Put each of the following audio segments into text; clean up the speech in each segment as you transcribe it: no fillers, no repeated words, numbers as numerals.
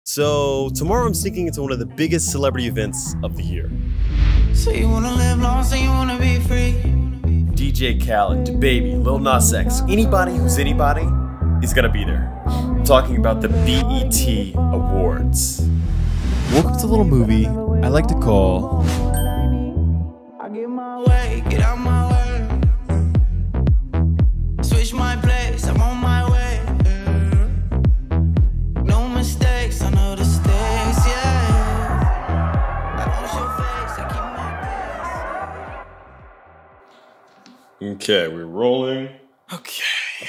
So tomorrow I'm sneaking into one of the biggest celebrity events of the year. So you wanna live long, so you wanna be free. DJ Khalid, DVBBS, Lil Nas X, anybody who's anybody is gonna be there. I'm talking about the BET Awards. Welcome to a little movie I like to call I get my way, get out my way. Switch my place, I'm on my way. No mistakes, I know the stakes, yeah. I don't show face, I keep my pace. Okay, we're rolling. Okay.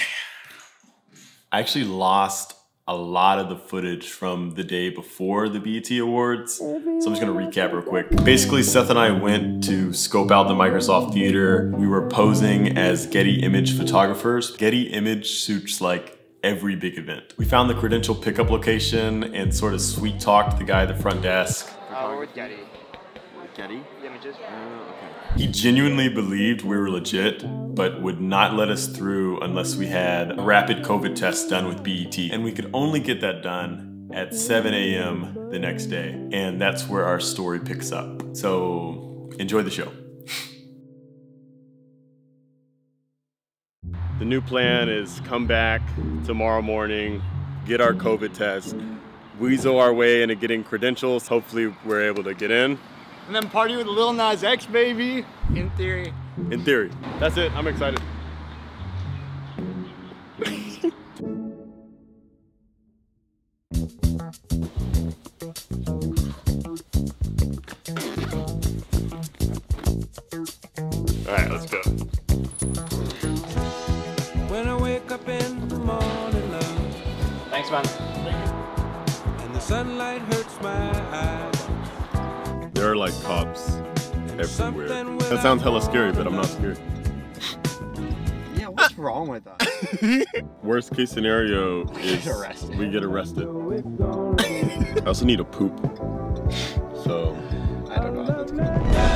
I actually lost a lot of the footage from the day before the BET Awards, so I'm just gonna recap real quick. Basically, Seth and I went to scope out the Microsoft Theater. We were posing as Getty Image photographers. Getty Image shoots like every big event. We found the credential pickup location and sort of sweet talked the guy at the front desk. We're with Getty. Getty? Images? Okay. He genuinely believed we were legit, but would not let us through unless we had a rapid COVID test done with BET. And we could only get that done at 7 a.m. the next day. And that's where our story picks up. So enjoy the show. The new plan is come back tomorrow morning, get our COVID test, weasel our way into getting credentials. Hopefully we're able to get in. And then party with Lil Nas X, baby. In theory. In theory. That's it. I'm excited. All right, let's go. When I wake up in the morning, love, Thanks, man. and the sunlight hurts my eyes. There are like cops everywhere. That sounds hella scary, but I'm not scared. Yeah, what's wrong with that? Worst case scenario is we get arrested. I also need a poop. So I don't know how that's gonna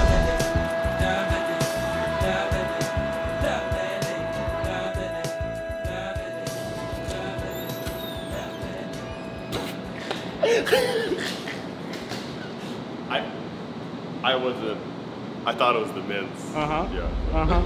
I thought it was the men's. Yeah.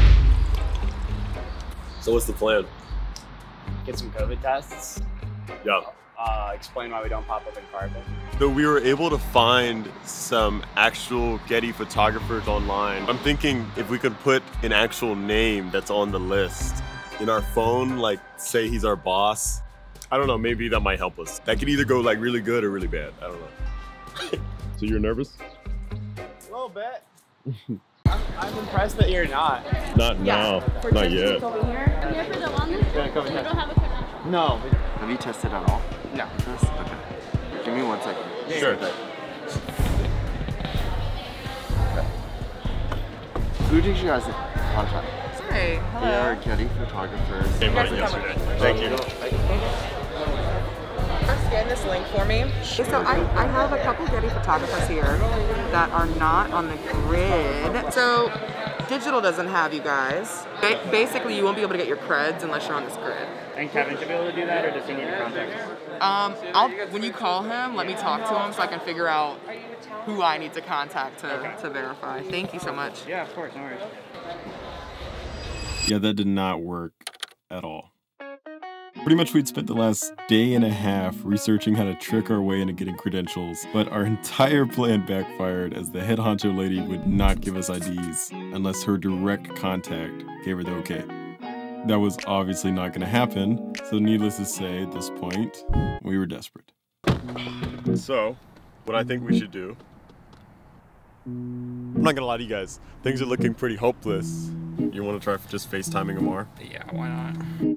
So what's the plan? Get some COVID tests. Yeah. Explain why we don't pop up in carbon. So we were able to find some actual Getty photographers online. I'm thinking if we could put an actual name that's on the list in our phone, like say he's our boss. I don't know, maybe that might help us. That could either go like really good or really bad. I don't know. So you're nervous? A little bit. I'm impressed that you're not. Not now. Not yet. Over here. Here for the wellness. Yeah, COVID You test. don't have a credential. No. Have you tested at all? No. Yes? Okay. Give me 1 second. Yeah, Sure. Who did you guys contact? Hey, We are Getty photographers. Came on yesterday. Thank you. scan this link for me. So I have a couple Getty photographers here that are not on the grid. So digital doesn't have you guys. Basically, you won't be able to get your creds unless you're on this grid. And Kevin should be able to do that, or does he need to contact us? When you call him, let me talk to him so I can figure out who I need to contact to verify. Thank you so much. Yeah, of course, no worries. Yeah, that did not work at all. Pretty much we'd spent the last day and a half researching how to trick our way into getting credentials, but our entire plan backfired as the head honcho lady would not give us IDs unless her direct contact gave her the okay. That was obviously not going to happen, so needless to say, at this point, we were desperate. So, what I think we should do, I'm not gonna lie to you guys, things are looking pretty hopeless. You want to try just FaceTiming them more? Yeah, why not?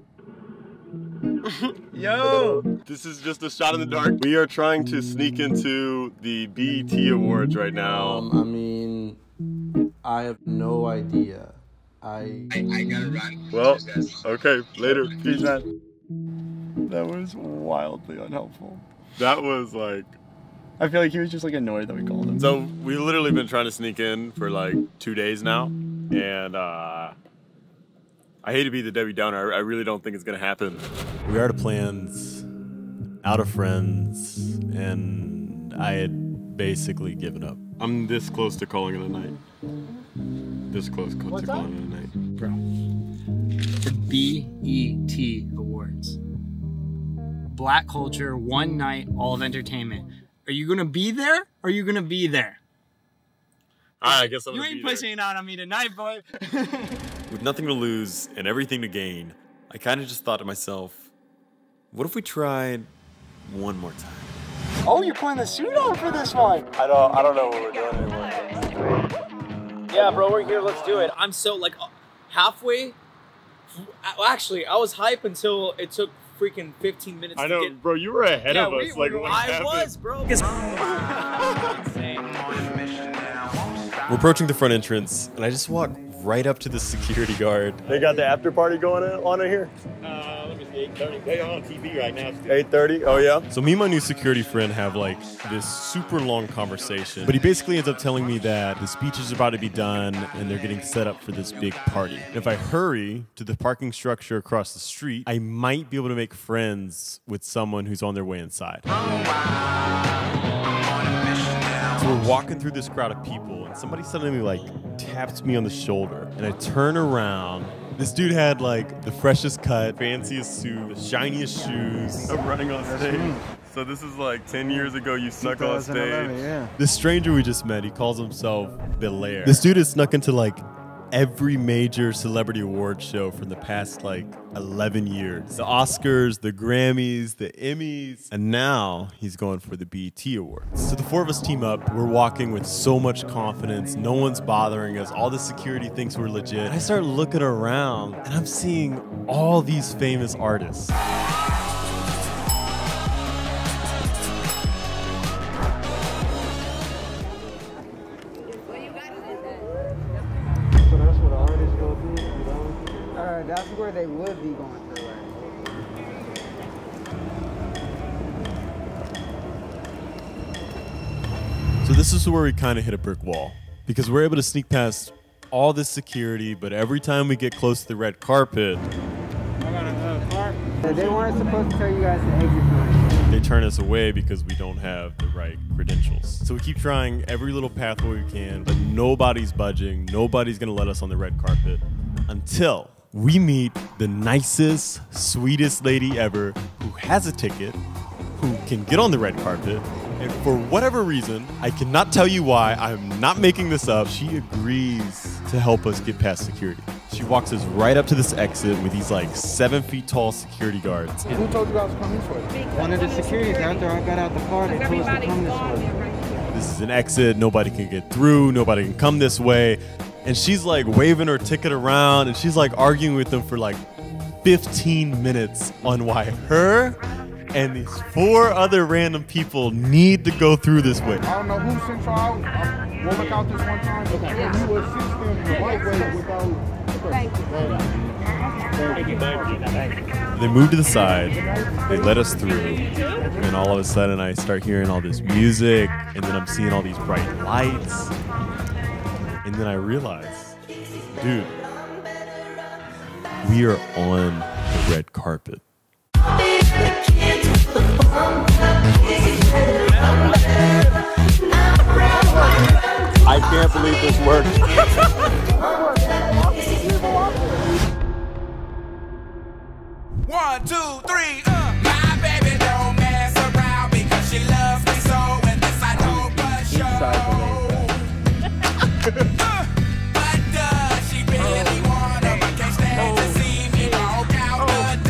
Yo! This is just a shot in the dark. We are trying to sneak into the BET Awards right now. I mean, I have no idea. I gotta run. Well, okay, later. Peace out. That was wildly unhelpful. That was like... I feel like he was just like annoyed that we called him. So we've literally been trying to sneak in for like 2 days now, and I hate to be the Debbie Downer. I really don't think it's gonna happen. We are the plans out of friends, and I had basically given up. I'm this close to calling it a night. This close to calling it a night. Bro. The BET Awards. Black culture, one night, all of entertainment. Are you gonna be there? Or are you gonna be there? I guess I'm You gonna ain't be there. pushing it out on me tonight, boy. With nothing to lose and everything to gain, I kind of just thought to myself, what if we tried one more time? Oh, you're putting the suit on for this one. I don't know what we're doing anymore. Yeah, bro, we're here. Let's do it. I'm so like halfway. Actually, I was hype until it took freaking 15 minutes. I know, to get... bro. You were ahead of us. Like, what I happened? was, bro. We're approaching the front entrance, and I just walk right up to the security guard. They got the after party going on in here? Let me see, 8:30. They're on TV right now. 8:30? Oh, yeah? So me and my new security friend have, like, this super long conversation. But he basically ends up telling me that the speech is about to be done, and they're getting set up for this big party. And if I hurry to the parking structure across the street, I might be able to make friends with someone who's on their way inside. So we're walking through this crowd of people, and somebody suddenly like taps me on the shoulder, and I turn around. This dude had like the freshest cut, fanciest suit, the shiniest shoes. I'm running on stage. So this is like 10 years ago, you snuck on stage. Yeah. This stranger we just met, he calls himself Belair. This dude has snuck into like every major celebrity award show from the past like 11 years. The Oscars, the Grammys, the Emmys, and now he's going for the BET Awards. So the four of us team up. We're walking with so much confidence. No one's bothering us. All the security thinks we're legit. And I start looking around and I'm seeing all these famous artists. So that's what artists go through, you know? That's where they would be going through it. So this is where we kind of hit a brick wall, because we're able to sneak past all this security, but every time we get close to the red carpet, They weren't supposed to tell you guys to exit point. they turn us away because we don't have the right credentials. So we keep trying every little pathway we can, but nobody's budging. Nobody's gonna let us on the red carpet until we meet the nicest, sweetest lady ever who has a ticket, who can get on the red carpet. And for whatever reason, I cannot tell you why, I'm not making this up, she agrees to help us get past security. She walks us right up to this exit with these like 7 feet tall security guards. Who told you guys to come this way? One of the securities after I got out the car, they told us to come this way. This is an exit, nobody can get through, nobody can come this way. And she's like waving her ticket around, and she's like arguing with them for like 15 minutes on why her and these 4 other random people need to go through this way. I don't know who sent you out. We'll look out this one time. Okay. You assist them the right way without... Thank you. They move to the side, they let us through, and then all of a sudden I start hearing all this music, and then I'm seeing all these bright lights, and then I realize, dude, we are on the red carpet. I can't believe this worked. 1, 2, 3, my baby don't mess around because she loves me so, and this I don't but show. But does she really wanna, but can't stand to see me walk out the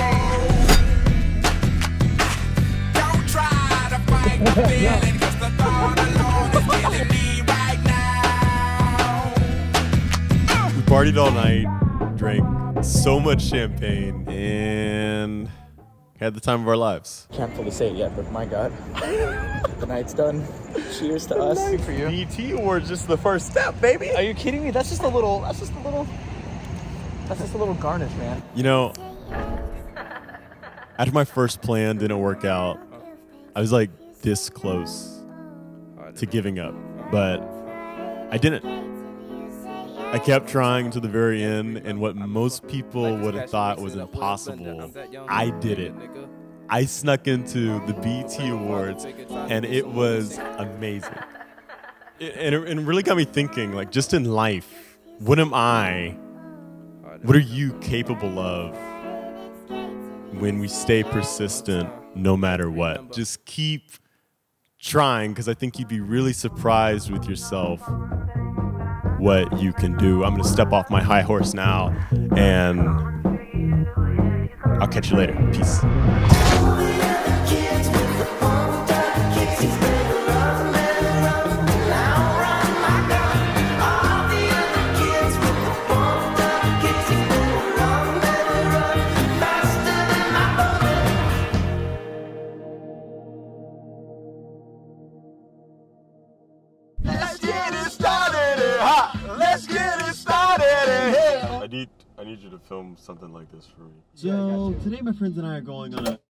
door. Don't try to fight the feeling, cause the thought alone is killing me right now. We partied all night, drank so much champagne, and had the time of our lives. Can't fully say it yet, but my God, the night's done. Cheers to us. For you. BET Awards just the first step, baby. Are you kidding me? That's just a little garnish, man. You know, after my first plan didn't work out, I was like this close to giving up, but I didn't. I kept trying to the very end, and what most people would have thought was impossible, I did it. I snuck into the BET Awards, and it was amazing. And it really got me thinking, like, just in life, what are you capable of when we stay persistent no matter what? Just keep trying, because I think you'd be really surprised with yourself what you can do. I'm going to step off my high horse now, and I'll catch you later. Peace. I need you to film something like this for me. So today my friends and I are going on a